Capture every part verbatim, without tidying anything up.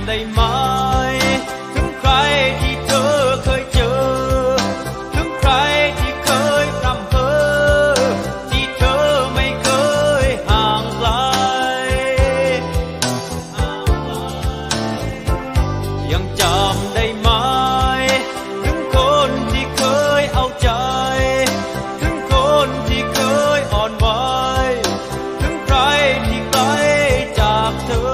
ได้ไหมถึงใครที่เธอเคยเจอถึงใครที่เคยพร่ำเพ้อที่เธอไม่เคยห่างไกลยังจำได้ไหมถึงคนที่เคยเอาใจถึงคนที่เคยอ่อนไหวถึงใครที่ไกลจากเธอ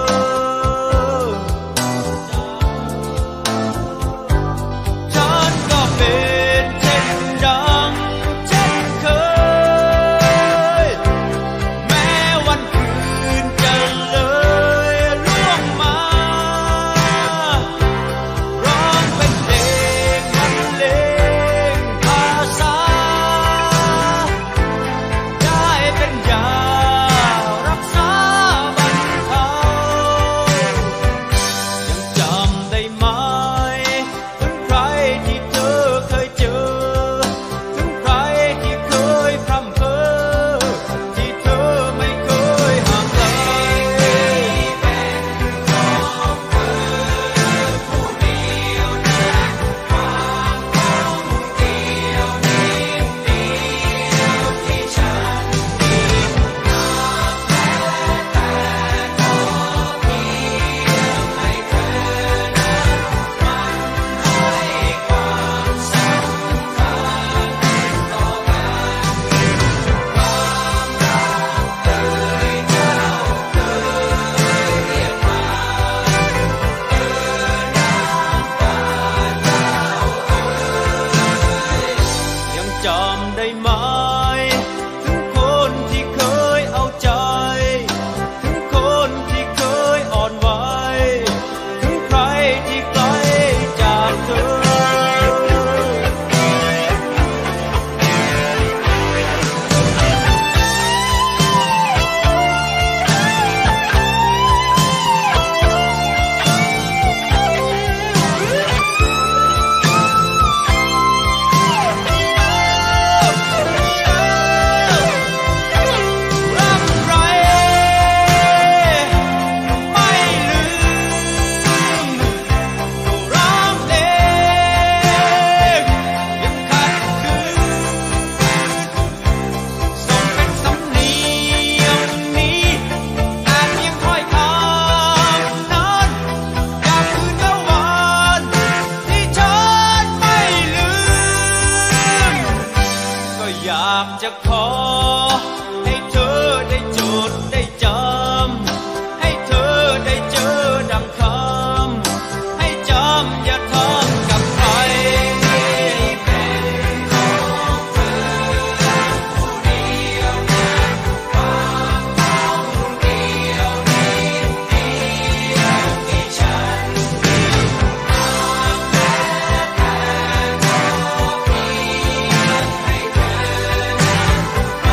จำได้ไหมถึงคนที่เคยเอาใจถึงคนที่เคยอ่อนไหวถึงใครที่ไกลจากเธออยากจะขอให้เธอได้จดได้จำให้เธอได้เจอดังคำให้จำอย่าทำกับใครเป็นของเธอผู้เดียวนะความต้องเดียวนิดเดียวที่ฉันมีความแม้แต่ก็เพียงให้เธอ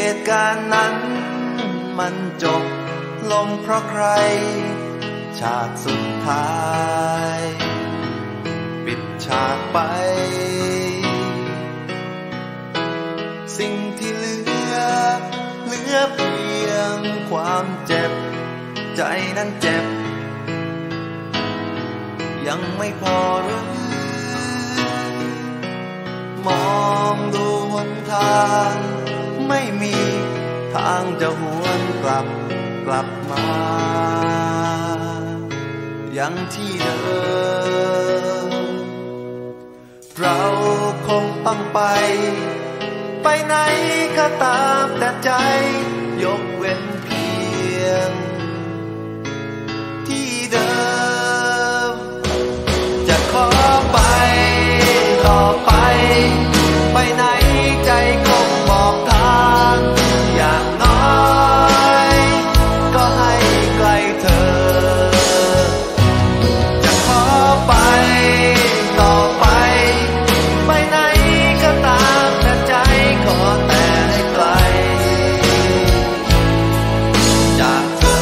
ตุการณ์นั้นมันจบลงเพราะใครฉากสุดท้ายปิดฉากไปสิ่งที่เหลือเหลือเพียงความเจ็บใจนั้นเจ็บยังไม่พอหรือมองดูหนทางไม่มีทางจะหวนกลับกลับมาอย่างที่เดิมเราคงต้องไปไปไหนก็ตามแต่ใจยกเว้นเพียงที่เดิมจะขอไปต่อไปไปไหนใจคงบอกทางอย่างน้อยก็ให้ไกลเธอจะขอไปต่อไปไปไหนก็ตามแต่ใจขอแต่ให้ไกลจากเธอ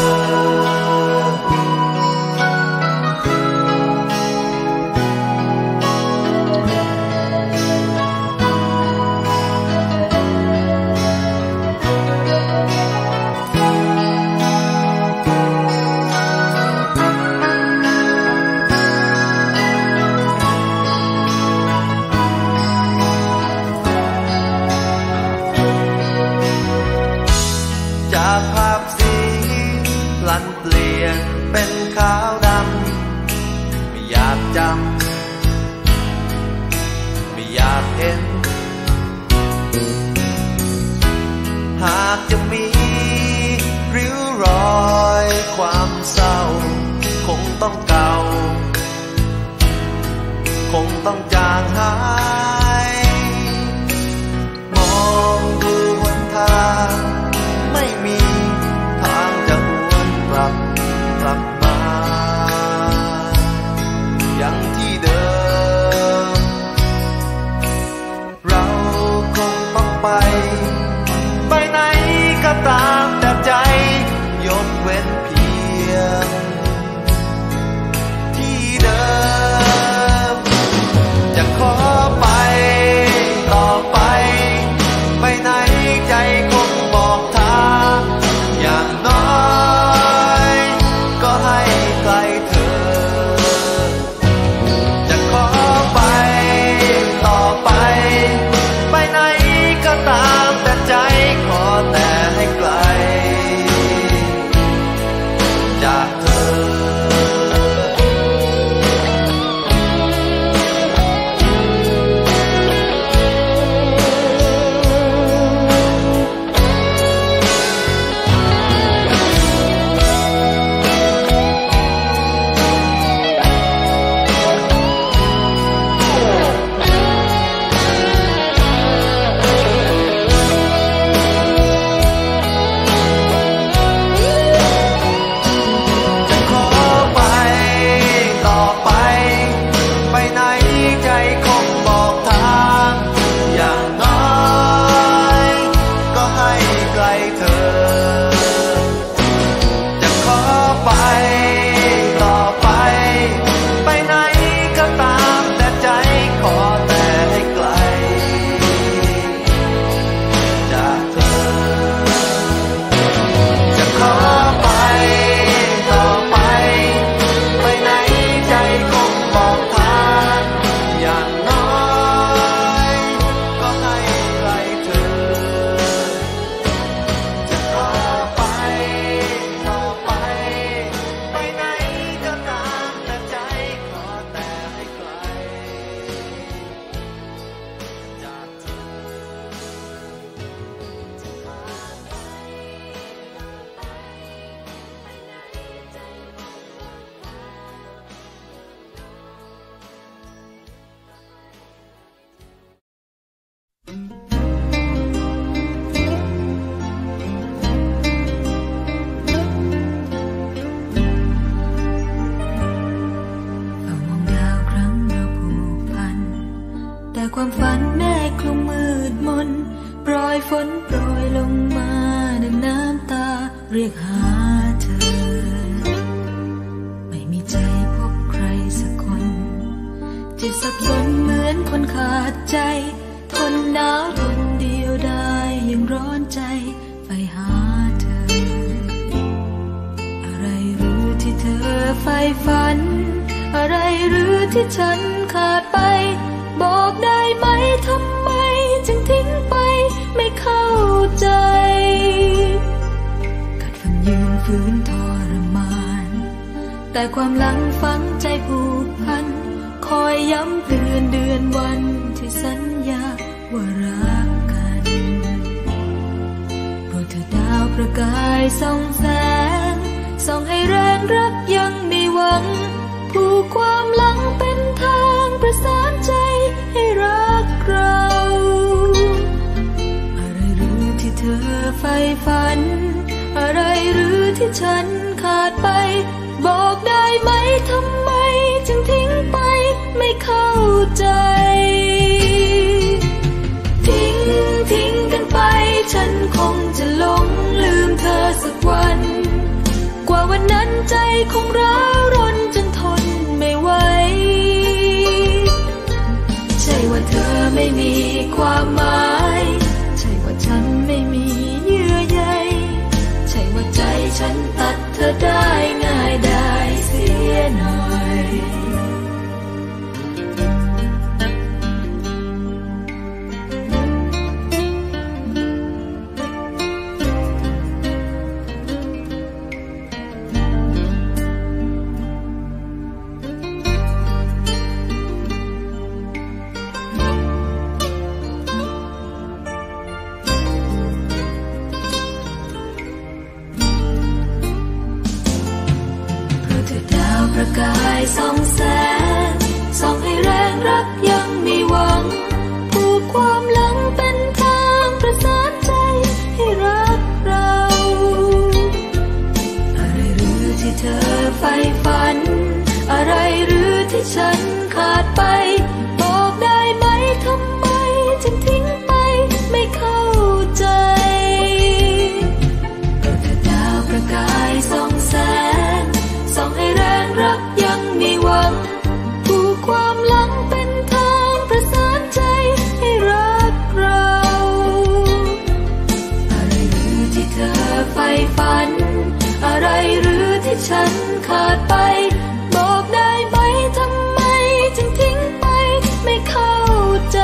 อยฝนโปรยลงมาดังน้ำตาเรียกหาเธอไม่มีใจพบใครสักคนจิตสับสนเหมือนคนขาดใจทนหนาวทนเดียวดายยังร้อนใจไปหาเธออะไรหรือที่เธอใฝ่ฝันอะไรหรือที่ฉันขาดไปบอกได้ไหมทำไมจึงทิ้งไปไม่เข้าใจกัดฟันยืนฝืนทรมานแต่ความหลังฝังใจผูกพันคอยย้ำเตือนเดือนวันที่สัญญาว่ารักกันโปรดเถิดดาวประกายส่องแสงส่องให้แรงรักยังมีหวังผูกความหลังเป็นทางประสานใจให้รักเราอะไรหรือที่เธอใฝ่ฝันอะไรหรือที่ฉันขาดไปบอกได้ไหมทำไมจึงทิ้งไปไม่เข้าใจทิ้งทิ้งกันไปฉันคงจะหลงลืมเธอสักวันกว่าวันนั้นใจคงร้าวรนจนทนไม่ไหวใช่ว่าเธอไม่มีความหมายใช่ว่าฉันไม่มีเยื่อใยใช่ว่าใจฉันตัดเธอได้ง่ายได้เสียหน่อยประกายส่องแสงส่องให้แรงรักยังมีหวังผูกความหลังเป็นทางประสานใจให้รักเราอะไรหรือที่เธอใฝ่ฝันอะไรหรือที่ฉันขาดไปบอกได้ไหมทำไมจึงทิ้งไปไม่เข้าใจโปรดเถิดดาวประกายส่องแสงส่องให้แรงรักยังมีหวังผูกความหลังเป็นทางประสานใจให้รักเราอะไรหรือที่เธอใฝ่ฝันอะไรหรือที่ฉันขาดไปบอกได้ไหมทำไมจึงทิ้งไปไม่เข้าใจ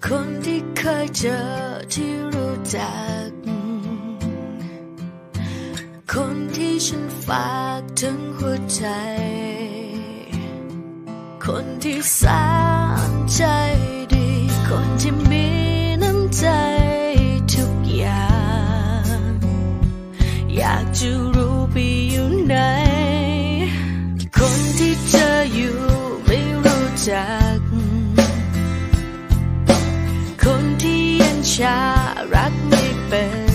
คนที่เคยเจอที่รู้จักคนที่ฉันฝากถึงหัวใจคนที่แสนใจดีคนที่มีน้ำใจทุกอย่างอยากจะรู้ไปอยู่ไหนคนที่เจออยู่ไม่รู้จักคนที่ยังชารักไม่เป็น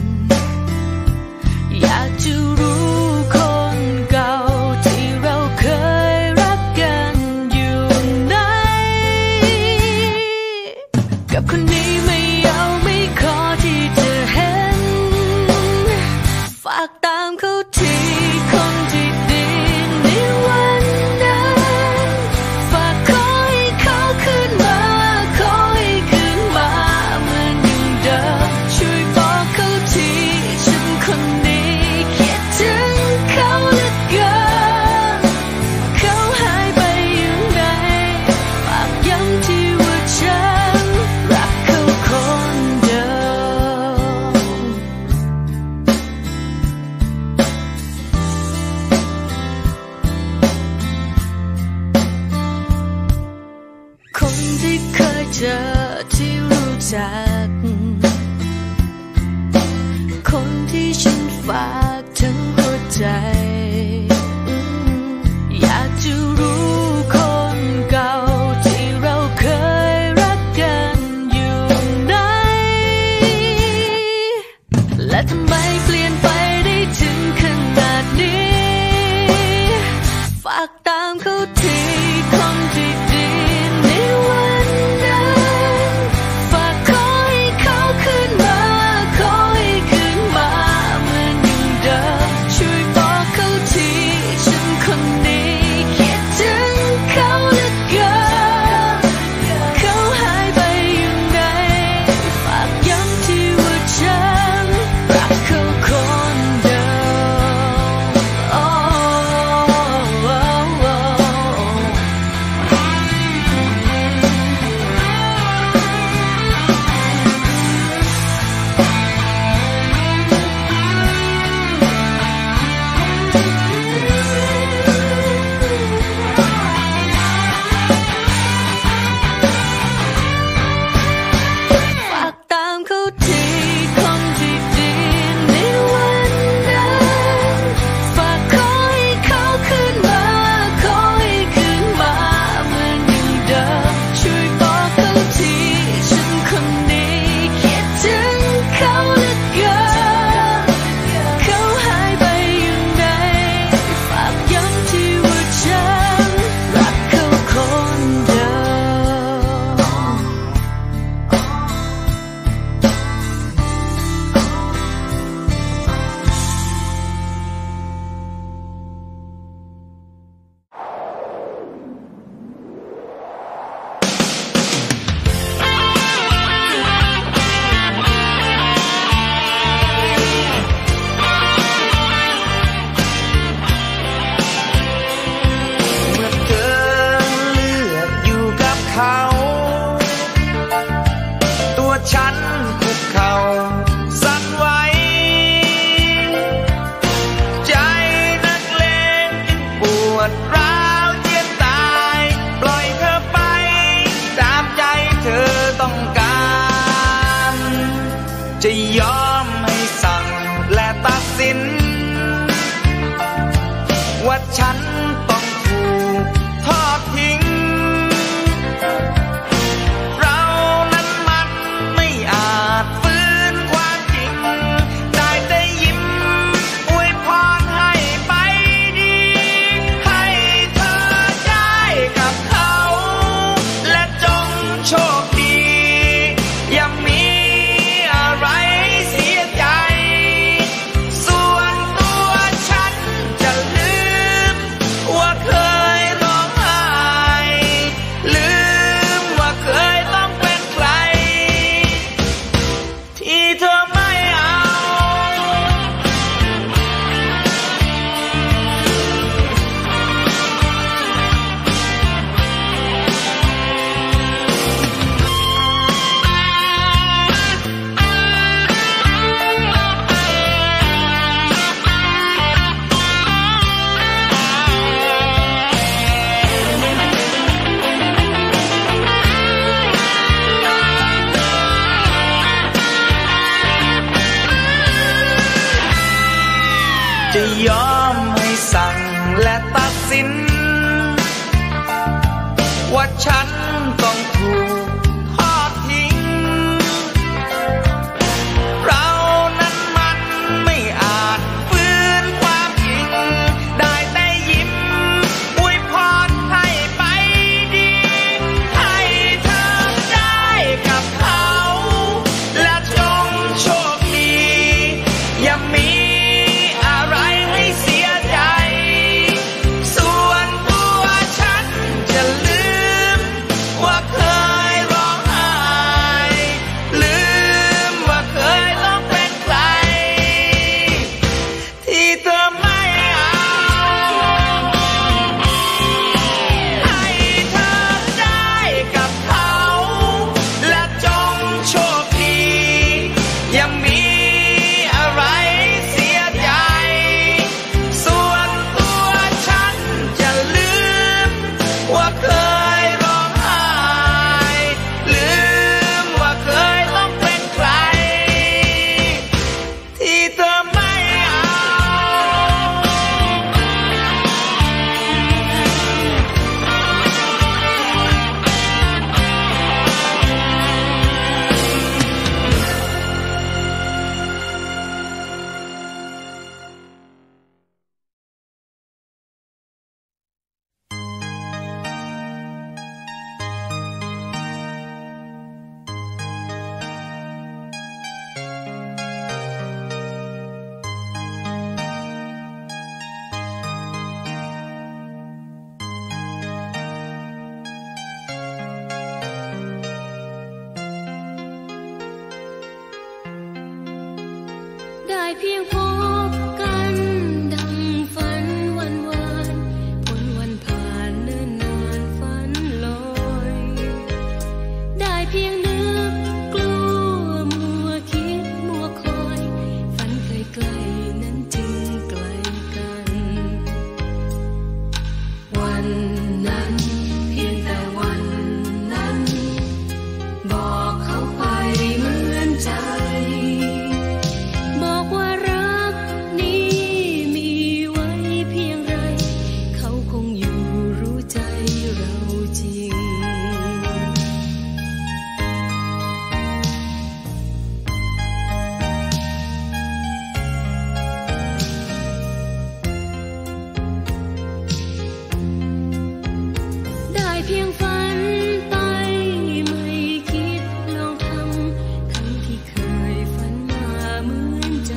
อยากจะรู้คนเก่าที่เราเคยรักกันอยู่ไหนกับคนนี้ไม่เอาไม่ขอที่จะเห็นฝากตามเขาทีคนที่ดีในวันนั้นฝากขอให้เขาขึ้นมาขอให้ขึ้นมาเหมือนอย่างเดิมช่วยบอกเขาทีฉันคนนี้คิดถึงเขาเหลือเกินเขาหายไปอยู่ไหนฝากย้ำที่ว่าฉันรักเขาคนเดิมคนที่เคยเจอที่รู้จักคนที่ฉันฝากทั้งหัวใจอยากจะรู้คนเก่าที่เราเคยรักกันอยู่ไหนและทำไมเปลี่ยนไปได้ถึงขนาดนี้ฝากตามเขาทีคนที่ดีในวันนั้นฝากขอให้เขาขึ้นมาขอให้ขึ้นมาเหมือนอย่างเดิมช่วยบอกเขาทีฉันคนนี้คิดถึงเขาเหลือเกินเขาหายไปอยู่ไหนฝากย้ำที่ว่าฉันรักเขาคนเดิมโอ้โอ้โอ้ฝากตามเขาทีคนที่ดีในวันนั้นฝากขอให้เขาขึ้นมาขอให้ขึ้นมาเหมือนอย่างเดิมช่วยบอกเขาทีฉันคนนี้คิดถึงเขาเหลือเกินเขาหายไปอยู่ไหนฝากย้ำที่ว่าฉันรักเขาคนเดิมเมื่อเธอเลือกอยู่กับเขา ตัวฉันคุกเข่าสั่นไหวใจนักเลงจึงปวดร้าวเจียนตายปล่อยเธอไปตามใจเธอต้องการจะยอมให้สั่งและตัดสินว่าฉันต้องถูกทอดทิ้งเรานั้นมันไม่อาจฟื้นความจริงได้แต่ยิ้มอวยพรให้ไปดีให้เธอได้กับเขาและจงโชคดีอย่ามีอะไรเสียใจส่วนตัวฉันจะลืมสั่งและตัดสินว่าฉันต้องถูกทอดทิ้งเรานั้นมันไม่อาจฟื้นความจริงได้แต่ยิ้มอวยพรให้ไปดีให้เธอได้กับเขาและจงโชคดีอย่ามีอะไรให้เสียใจส่วนตัวฉันจะลืมว่าเคยร้องไห้ลืมว่าเคยต้องเป็นใครที่เธอไม่เอาให้เธอได้กับเขาและจงโชคดีอย่ามีอะไรเสียใจส่วนตัวฉันจะลืมว่าเคยร้องไห้ลืมว่าเคยต้องเป็นใครที่เธอไม่เอาได้เพียงพบกันดังฝันวันวานพ้นวันผ่านเนิ่นนานฝันลอยได้เพียงนึกกลัวมัวคิดมัวคอยฝันเคยไกลนั้นจึงไกลกันวันนั้นเพียงแต่วันนั้นบอกเขาไปเหมือนใจบอกว่ารักนี้มีไว้เพียงไรเขาคงอยู่รู้ใจเราจริงได้เพียงฝันไปไม่คิดลองทำทั้งที่เคยฝันมาเหมือนใจ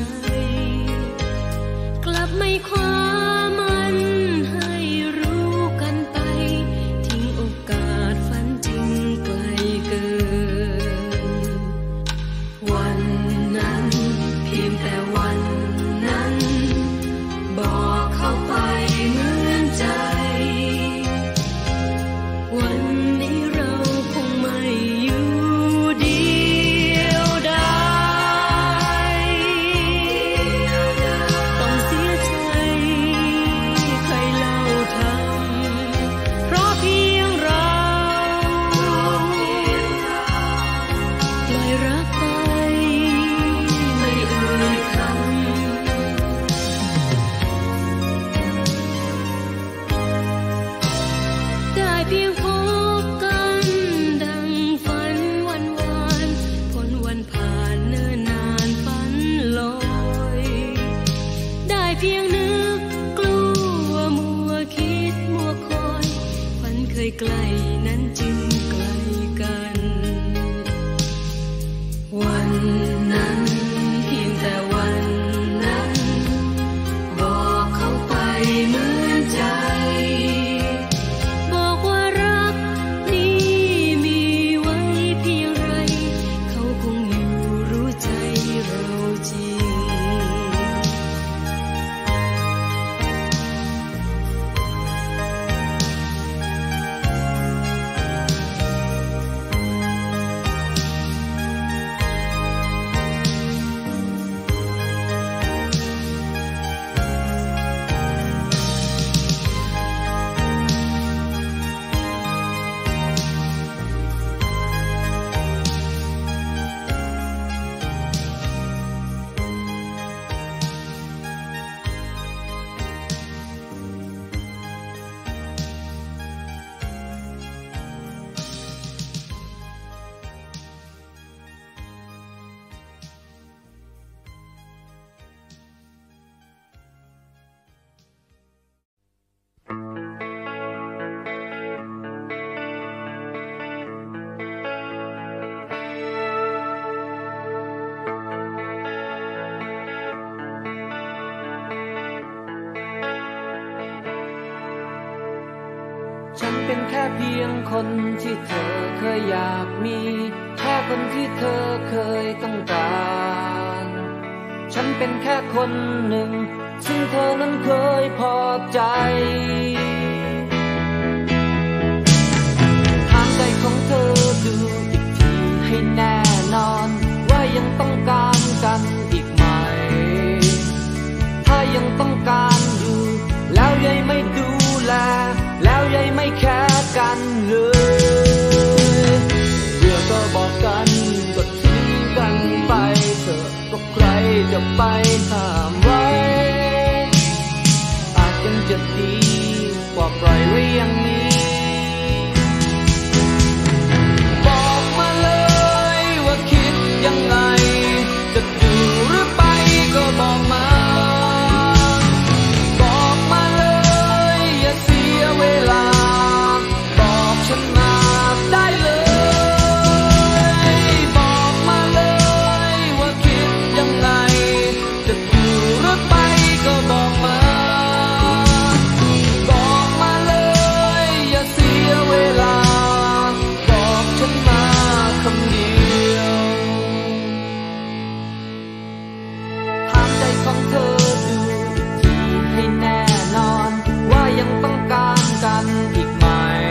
กลับไม่คว้ามันให้รู้กันไปทิ้งโอกาสฝันจึงไกลเกินวันนั้นเพียงแต่วันนั้นบอกเขาไปเหมือนใจวันนี้เราคงไม่อยู่เดียวดายต้องเสียใจใครเล่าทำเพราะเพียงเราปล่อยรักไปไม่เอ่ยคำได้เพียงพบกันดังฝันวันวานพ้นวันผ่านเนิ่นนานฝันลอยได้เพียงนึกกลัวมัวคิดมัวคอยฝันเคยไกลนั้นจึงไกลกันวันนั้นเพียงแต่วันนั้นบอกเขาไปเหมือนใจบอกว่ารักนี้มีไว้เพียงไรเขาคงอยู่รู้ใจเราจริงเป็นแค่เพียงคนที่เธอเคยอยากมีแค่คนที่เธอเคยต้องการฉันเป็นแค่คนหนึ่งซึ่งเธอนั้นเคยพอใจถามใจของเธอดูอีกทีให้แน่นอนว่ายังต้องการกันอีกไหมถ้ายังต้องการอยู่แล้วยังไม่ดูแลแล้วยังไม่แค่กันเลยเบื่อก็บอกกันก็ทิ้งกันไปเถอะก็ใครจะไปห้ามไว้อาจยังจะดีกว่าปล่อยไว้อย่างนี้บอกมาเลยว่าคิดยังไงจะอยู่หรือไปก็บอกมาบอกมาเลยอย่าเสียเวลาบอกฉันมาได้เลยบอกมาเลยว่าคิดยังไงจะอยู่หรือไปก็บอกมาบอกมาเลยอย่าเสียเวลาบอกฉันมาคำเดียวถามใจของเธอดูอีกทีให้แน่นอนว่ายังต้องการกันอีกไหม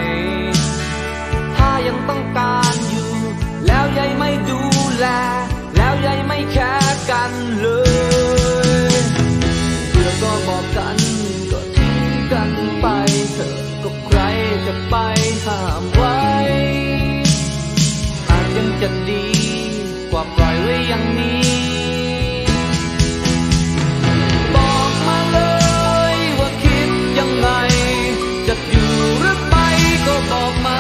ถ้ายังต้องการอยู่แล้วยังไม่ดูแลแล้วยังไม่แค่กันเลยเบื่อก็บอกกันก็ทิ้งกันไปเถอะก็ใครจะไปห้ามไว้อาจยังจะดีกว่าปล่อยไว้อย่างนี้บอกมาเลยว่าคิดยังไงจะอยู่หรือไปก็บอกมา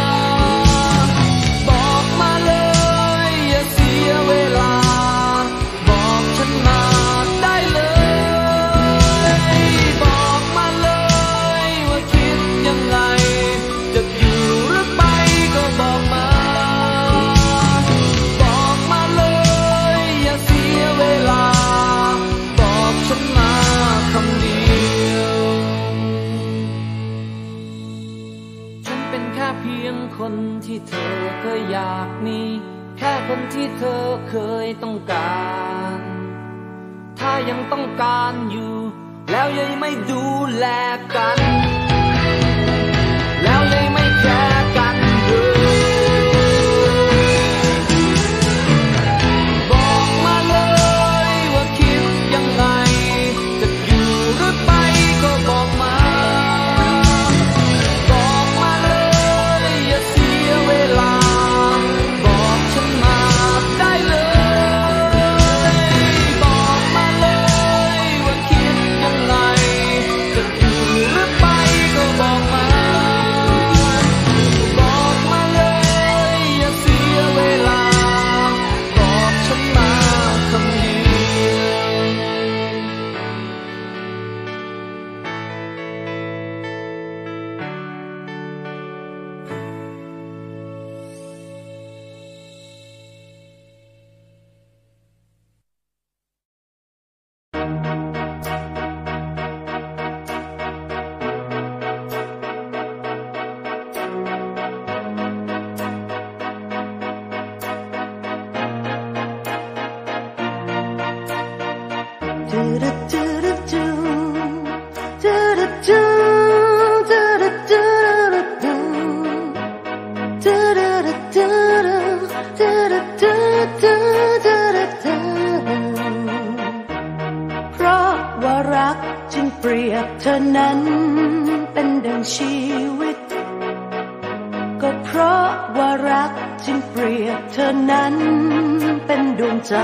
บอกมาเลยอย่าเสียเวลาบอกฉันมาได้เลยบอกมาเลยว่าคิดยังไงจะอยู่หรือไปก็บอกมาบอกมาเลยอย่าเสียเวลาบอกฉันมาคำเดียวฉันเป็นแค่เพียงคนที่เธอเคยอยากมีแค่คนที่เธอเคยต้องการถ้ายังต้องการอยู่แล้วยังไม่ดูแลกันแล้วยังไม่แค่กันเลยบอกมาเลยว่าคิดยังไงจะอยู่หรือไปก็บอกมาบอกมาเลยอย่าเสียเวลาบอกฉันมาได้เลยบอกมาเลยว่าคิดยังไงจะอยู่หรือไปก็บอกมาบอกมาเลยอย่าเสียเวลาบอกฉันมาคำเดียวเพราะว่ารักจึงเปรียบเธอนั้นเป็นดังชีวิตก็เพราะว่ารักจึงเปรียบเธอนั้นเป็นดวงใจ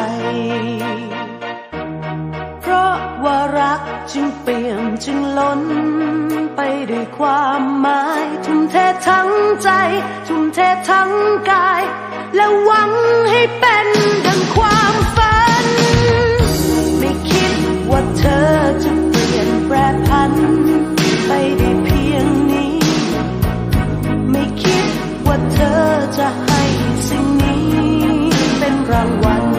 เพราะว่ารักจึงเปี่ยมจึงล้นไปด้วยความหมายทุ่มเททั้งใจทุ่มเททั้งกายและหวังให้เป็นดังความฝันไม่คิดว่าเธอจะเปลี่ยนแปรผันไปได้เพียงนี้ไม่คิดว่าเธอจะให้สิ่งนี้เป็นรางวัล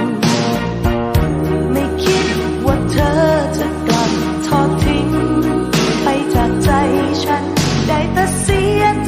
ไม่คิดว่าเธอจะกลับทอดทิ้งไปจากใจฉันได้แต่เสีย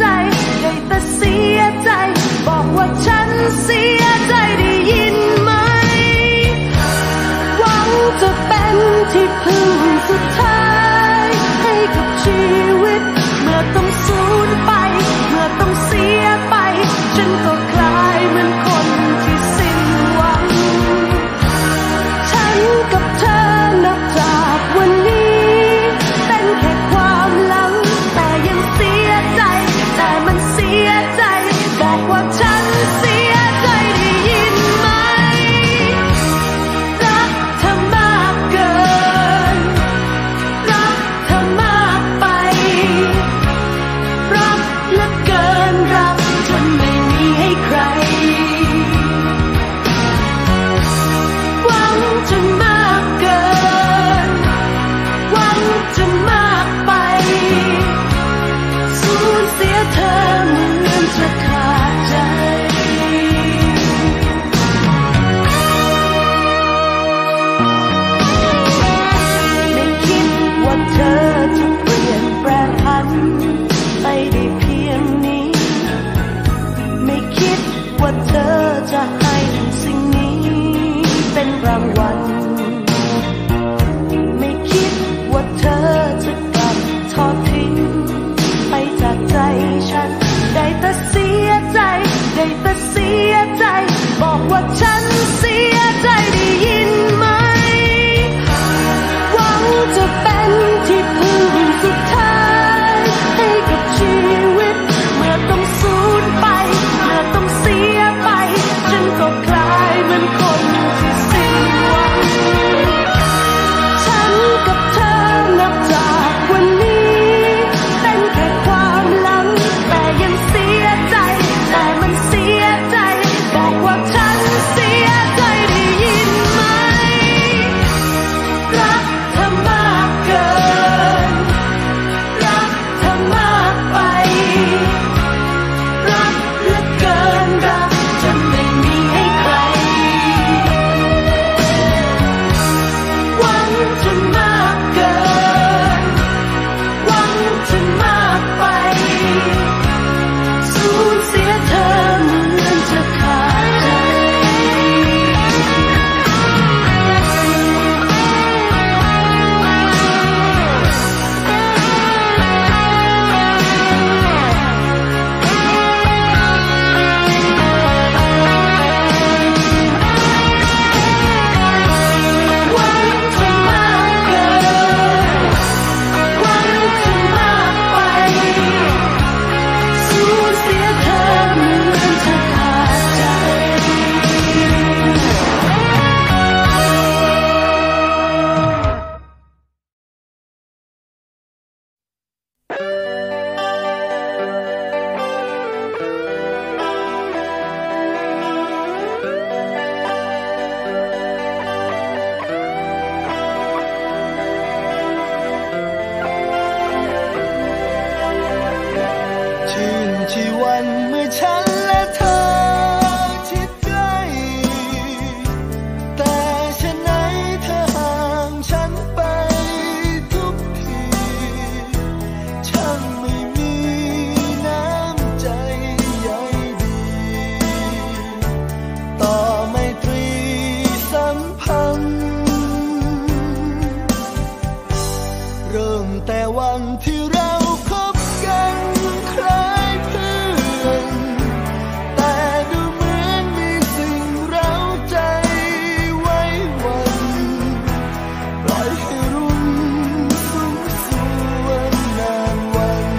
วันที่เราคบกันคล้ายเพื่อนแต่ดูเหมือนมีสิ่งเร้าใจไว้วันปล่อยให้รุ่งรุ่งสวนนานวัน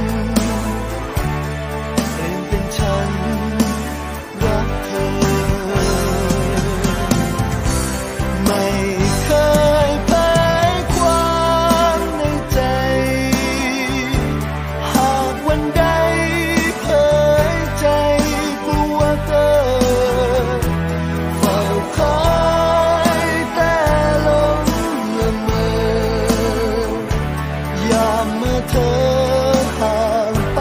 เปลี่ยนเป็นฉันรักเธอไม่เคยแพ้ความในใจหากวันใดเผยใจกลัวเธอเฝ้าคอยแต่ลมละเมอยามเมื่อเธอห่างไป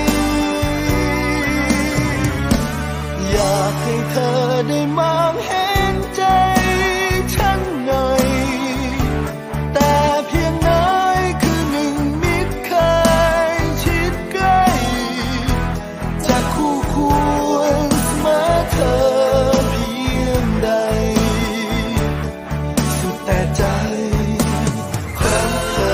อยากให้เธอได้มองเห็นใจฉันหน่อยแต่เพียงน้อยคือหนึ่งมิตรเคยชิดใกล้จะคู่ควรเสมอเธอเพียงใดสุดแต่ใจของเธอ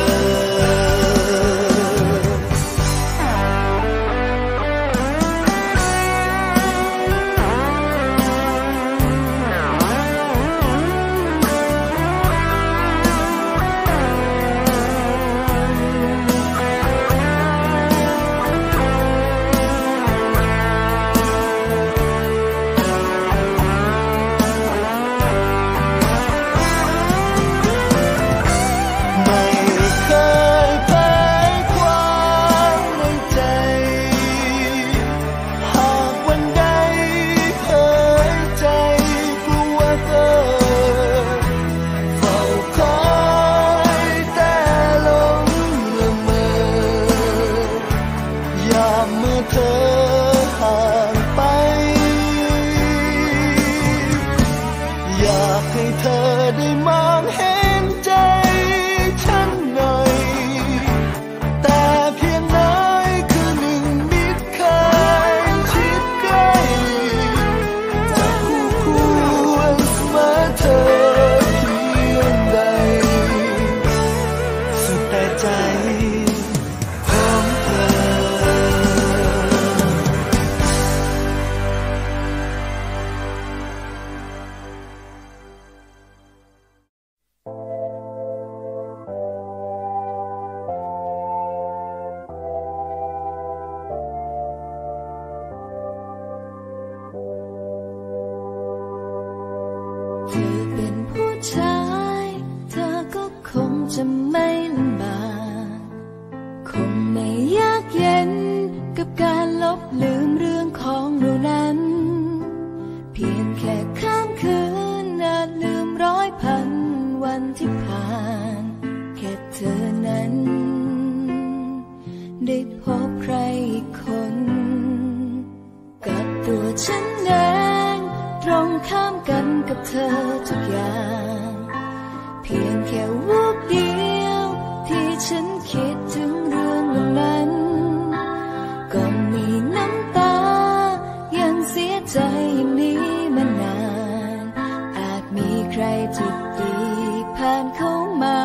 ไม่เคยแพ้ความในใจหากวันใดเผยใจกลัวเธอเฝ้าคอยแต่ลมละเมอยามเมื่อเธอห่างไปอยากให้เธอได้มองเห็นใจฉันหน่อยแต่เพียงน้อยคือหนึ่งมิตรเคยชิดใกล้จะคู่ควรเสมอเธอเพียงใดสุดแต่ใจของเธอเธอเป็นผู้ชายเธอก็คงจะไม่ลำบากคงไม่ยากเย็นกับการลบลืมเรื่องของเรานั้นเพียงแค่ข้ามคืนอาจลืมร้อยพันวันที่ผ่านแค่เธอนั้นได้พบใครอีกคนกับตัวฉันเองตรงข้ามกันกับเธอทุกอย่างเพียงแค่วูบเดียวที่ฉันคิดถึงเรื่องนั้นก็มีน้ำตายังเสียใจอย่างนี้มานานอาจมีใครที่ดีผ่านเข้ามา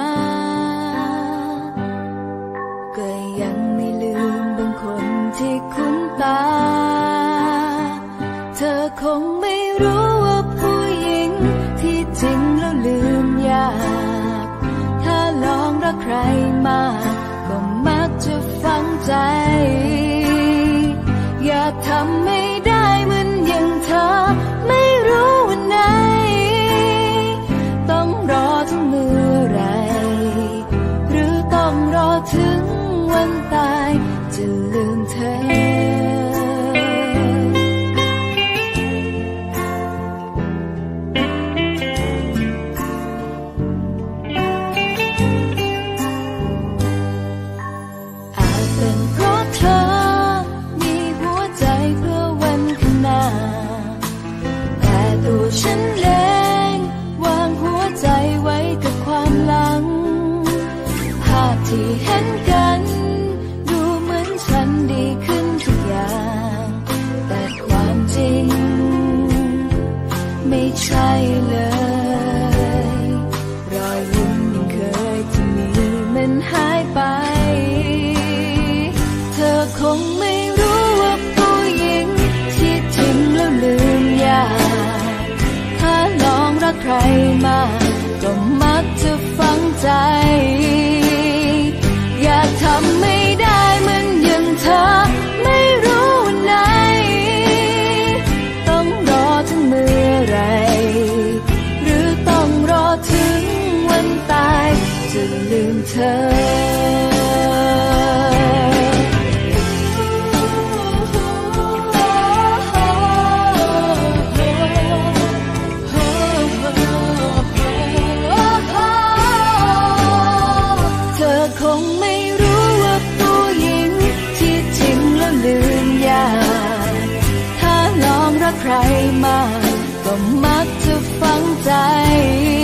ก็ยังไม่ลืมบางคนที่คุ้นตาเธอคงไม่รู้ว่าผู้หญิงที่จริงแล้วลืมยากถ้าลองรักใครมากก็มักจะฝังใจอยากทำไม่ได้เหมือนอย่างเธอไม่รู้วันไหนต้องรอถึงเมื่อไรหรือต้องรอถึงวันตายจะลืมเธอฉันเองวางหัวใจไว้กับความหลังภาพที่เห็นกันดูเหมือนฉันดีขึ้นทุกอย่างรมาก็มักจะฝังใจอยากทำไม่ได้เหมือนอย่างเธอไม่รู้วันไหนต้องรอถึงเมื่อไรหรือต้องรอถึงวันตายจะลืมเธอใครมาก็มักจะฝังใจ